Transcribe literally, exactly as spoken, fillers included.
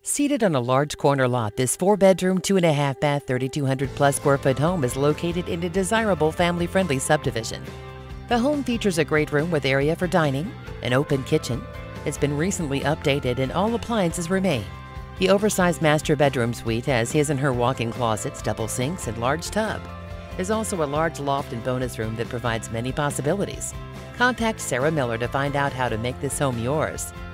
Seated on a large corner lot, this four-bedroom, two-and-a-half-bath, thirty-two hundred plus square foot home is located in a desirable family-friendly subdivision. The home features a great room with area for dining, an open kitchen. It's been recently updated and all appliances remain. The oversized master bedroom suite has his and her walk-in closets, double sinks, and large tub. There's also a large loft and bonus room that provides many possibilities. Contact Sarah Miller to find out how to make this home yours.